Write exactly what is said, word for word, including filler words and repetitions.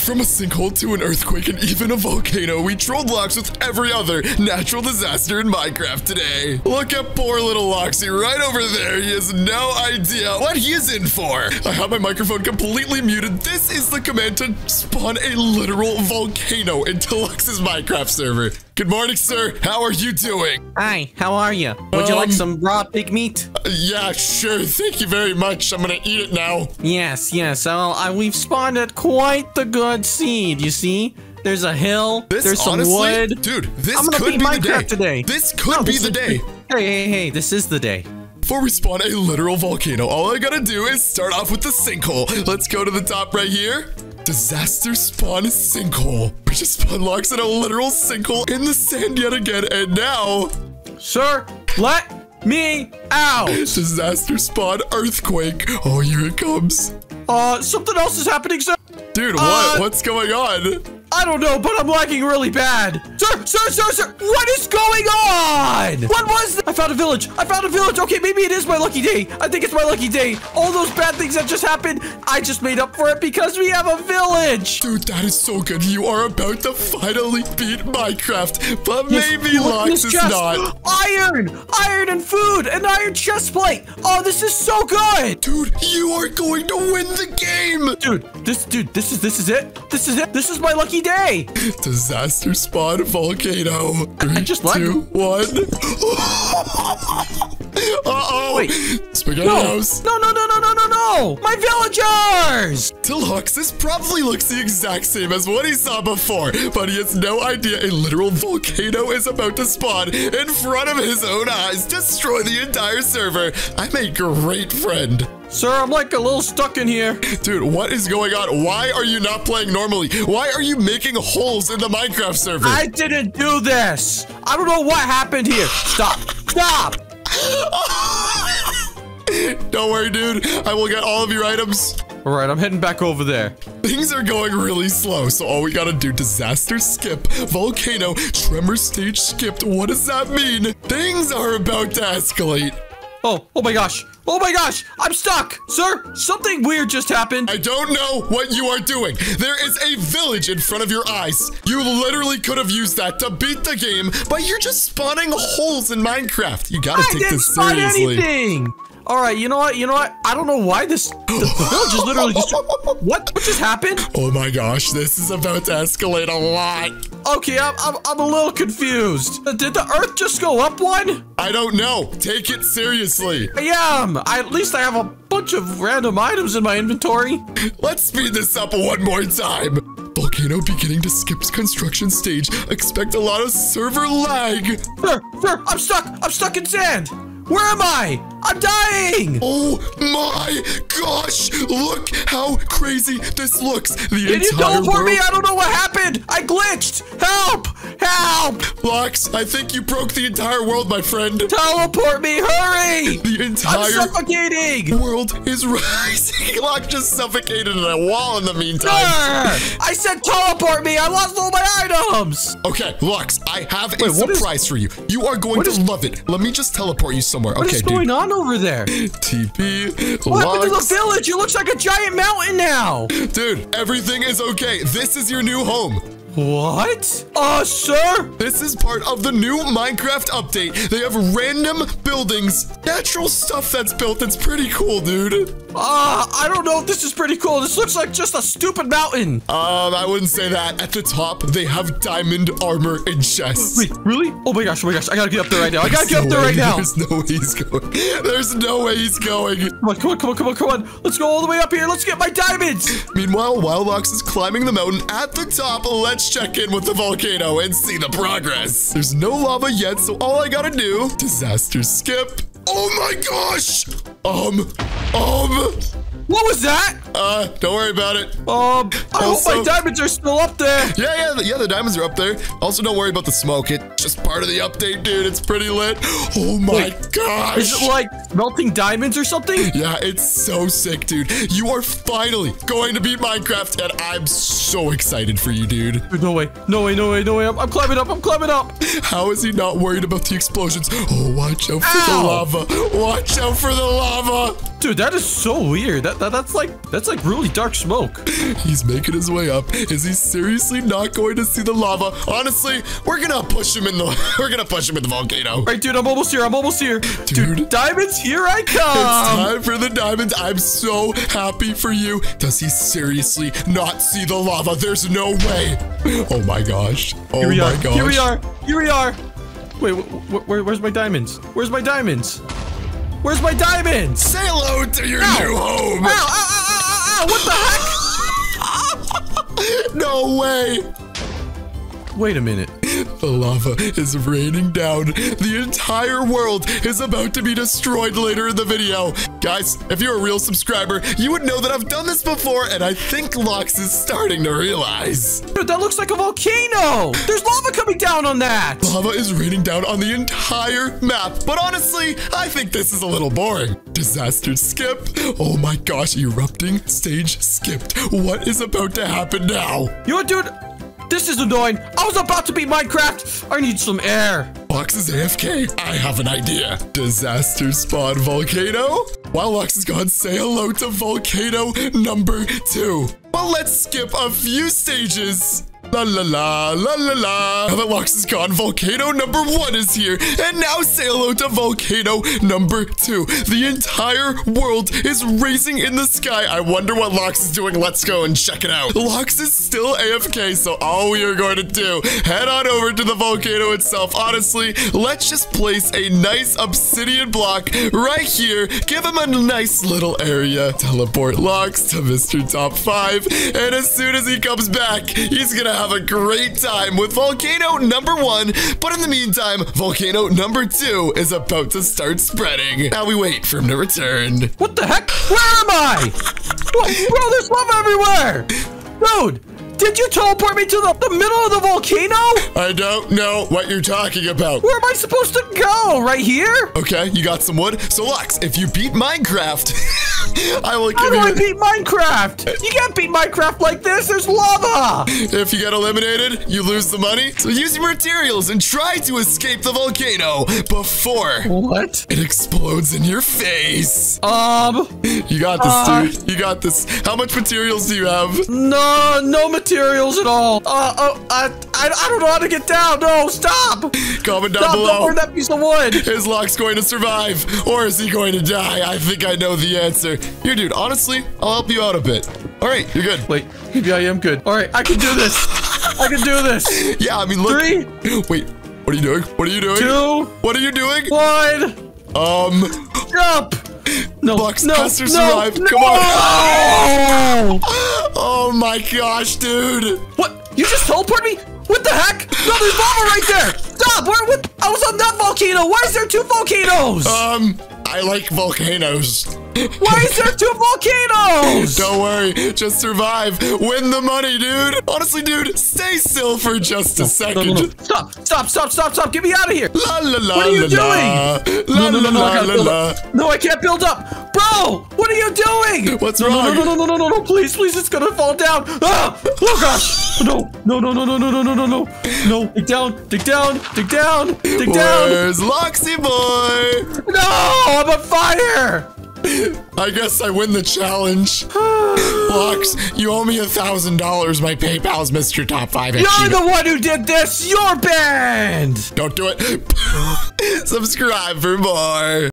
From a sinkhole to an earthquake and even a volcano, we trolled Lox with every other natural disaster in Minecraft today. Look at poor little Loxy right over there. He has no idea what he is in for. I have my microphone completely muted. This is the command to spawn a literal volcano into Lox's Minecraft server. Good morning, sir. How are you doing? Hi, how are you? Would um, you like some raw pig meat? Uh, yeah, sure. Thank you very much. I'm gonna eat it now. Yes, yes. Well, I, we've spawned at quite the good seed, you see? There's a hill, this, there's some honestly, wood. Dude, this I'm gonna could beat be Minecraft the day. today. This could no, be this the is, day. Hey, hey, hey, this is the day. Before we spawn a literal volcano, all I gotta do is start off with the sinkhole. Let's go to the top right here. Disaster spawn sinkhole. We just spawned Lox in a literal sinkhole in the sand yet again, and now... Sir, let me out. Disaster spawn earthquake. Oh, here it comes. Uh, something else is happening, sir. Dude, what? Uh, What's going on? I don't know, but I'm lagging really bad. Sir, sir, sir, sir, what is going on? What was that? I found a village. I found a village. Okay, maybe it is my lucky day. I think it's my lucky day. All those bad things that just happened, I just made up for it because we have a village. Dude, that is so good. You are about to finally beat Minecraft, but yes, maybe Lox is chest. not. Iron, iron and food, an iron chest plate. Oh, this is so good. Dude, you are going to win the game. Dude, this, dude, this is, this is it. This is it. This is my lucky day. Disaster spawn volcano. Three, I just two, one. Uh-oh. Wait. Spaghetti no. house. No, no, no, no, no, no, no. My villagers. To Lox, this probably looks the exact same as what he saw before, but he has no idea a literal volcano is about to spawn in front of his own eyes, destroy the entire server. I'm a great friend. Sir, I'm like a little stuck in here. Dude, what is going on? Why are you not playing normally? Why are you making holes in the Minecraft server? I didn't do this. I don't know what happened here. Stop. Stop. Don't worry, dude. I will get all of your items. All right, I'm heading back over there. Things are going really slow, so all we gotta do, disaster skip, volcano, tremor stage skipped. What does that mean? Things are about to escalate. Oh, oh my gosh. Oh my gosh, I'm stuck. Sir, something weird just happened. I don't know what you are doing. There is a village in front of your eyes. You literally could have used that to beat the game, but you're just spawning holes in Minecraft. You gotta I take didn't this spawn seriously. Anything. All right, you know what? You know what? I don't know why this the, the village is literally just what? What just happened? Oh my gosh, this is about to escalate a lot. Okay, I'm I'm, I'm a little confused. Did the Earth just go up one? I don't know. Take it seriously. I am. I, at least I have a bunch of random items in my inventory. Let's speed this up one more time. Volcano beginning to skip construction stage. Expect a lot of server lag. Sir, sir, I'm stuck. I'm stuck in sand. Where am I? I'm dying! Oh my gosh! Look how crazy this looks! The Can you entire teleport world... me? I don't know what happened! I glitched! Help! Help! Lox, I think you broke the entire world, my friend. Teleport me! Hurry! The entire I'm suffocating! world is rising. Lox just suffocated in a wall in the meantime. Sir! I said teleport me! I lost all my items! Okay, Lox, I have Wait, a surprise is... for you. You are going what to is... love it. Let me just teleport you somewhere. What okay, is dude. going on over there? T P, What Lox. happened to the village? It looks like a giant mountain now. Dude, everything is okay. This is your new home. What? Uh, sir? This is part of the new Minecraft update. They have random buildings, natural stuff that's built. It's pretty cool, dude. Uh, I don't know if this is pretty cool. This looks like just a stupid mountain. Um, I wouldn't say that. At the top, they have diamond armor and chests. Wait, really? Oh my gosh, oh my gosh. I gotta get up there right now. I gotta get up there right now. There's no way he's going. There's no way he's going. Come on, come on, come on, come on, come on. Let's go all the way up here. Let's get my diamonds. Meanwhile, while Lox is climbing the mountain at the top, let's check in with the volcano and see the progress. There's no lava yet, so all I gotta do, disaster skip. Oh my gosh! Um, um... What was that? Uh, don't worry about it. Um, I also, hope my diamonds are still up there. Yeah, yeah, the, yeah, the diamonds are up there. Also, don't worry about the smoke. It's just part of the update, dude. It's pretty lit. Oh my Wait, gosh. Is it like melting diamonds or something? Yeah, it's so sick, dude. You are finally going to beat Minecraft, and I'm so excited for you, dude. No way, no way, no way, no way. I'm, I'm climbing up, I'm climbing up. How is he not worried about the explosions? Oh, watch out for Ow. the lava. Watch out for the lava. Dude, that is so weird. That, that That's like that's like really dark smoke. He's making his way up. Is he seriously not going to see the lava? Honestly, we're gonna push him in the we're gonna push him in the volcano. All right, dude, I'm almost here. I'm almost here. Dude, Dude. diamonds, here I It's come. time for the diamonds. I'm so happy for you. Does he seriously not see the lava? There's no way. Oh my gosh. Oh Here we my are. gosh. Here we are. Here we are. Wait, wh wh where, where's my diamonds? Where's my diamonds? Where's my diamonds? Say hello to your Ow. new home. Ow, ow, ow, ow, ow, what the heck? No way. Wait a minute. The lava is raining down. The entire world is about to be destroyed later in the video. Guys, if you're a real subscriber, you would know that I've done this before, and I think Lox is starting to realize. Dude, that looks like a volcano. There's lava coming down on that. Lava is raining down on the entire map. But honestly, I think this is a little boring. Disaster skip. Oh my gosh, erupting stage skipped. What is about to happen now? You know what, dude? This is annoying. I was about to beat Minecraft. I need some air. Lox is A F K. I have an idea. Disaster spawn volcano. While Lox is gone, say hello to volcano number two. Well, let's skip a few stages. La la la, la la la. Now that Lox is gone, volcano number one is here. And now say hello to volcano number two. The entire world is racing in the sky. I wonder what Lox is doing. Let's go and check it out. Lox is still A F K, so all we are going to do, head on over to the volcano itself. Honestly, let's just place a nice obsidian block right here. Give him a nice little area. Teleport Lox to Mister Top five. And as soon as he comes back, he's gonna have a great time with volcano number one. But in the meantime, volcano number two is about to start spreading. Now we wait for him to return. What the heck? Where am I? Whoa, bro, there's lava everywhere. Dude, did you teleport me to the, the middle of the volcano? I don't know what you're talking about. Where am I supposed to go? Right here? Okay, you got some wood. So Lox, if you beat Minecraft, I will How give do I you... beat Minecraft? You can't beat Minecraft like this. There's lava. If you get eliminated, you lose the money. So use your materials and try to escape the volcano before What? it explodes in your face. Um, You got this, Uh, dude. You got this. How much materials do you have? no, no materials at all. Uh, oh, I, I, I don't know how to get down. No, stop. Comment down Stop, don't below. burn that piece of wood. Is Lox going to survive, or is he going to die? I think I know the answer. Here, dude, honestly, I'll help you out a bit. All right, you're good. Wait, maybe I am good. All right, I can do this. I can do this. Yeah, I mean, look. Three. Wait, what are you doing? What are you doing? Two. What are you doing? One. Um, Jump. No, Lox no, has to no, survive. no. Come on. Oh my gosh, dude. What? You just teleported me? What the heck? No, there's lava right there. Stop. Where? What? I was on that volcano. Why is there two volcanoes? Um, I like volcanoes. Why is there two volcanoes? Don't worry, just survive. Win the money, dude. Honestly, dude, stay still for just a No, second. no, no. Stop, stop, stop, stop, stop. Get me out of here. La la la What are you la la. doing? La No, no, no, no, I la gotta la build la. up. No, I can't build up. Bro, what are you doing? What's no, wrong? No, no, no, no, no, no, no, please, please, it's gonna fall down. Ah! Oh, gosh. No, no, no, no, no, no, no, no, no, no. No, dig down, dig down, dig down, dig down. Where's Loxy boy? No, I'm on fire. I guess I win the challenge. Lox, you owe me a thousand dollars. My PayPal's Mister Top Five. You're the one who did this. You're banned. Don't do it. Subscribe for more.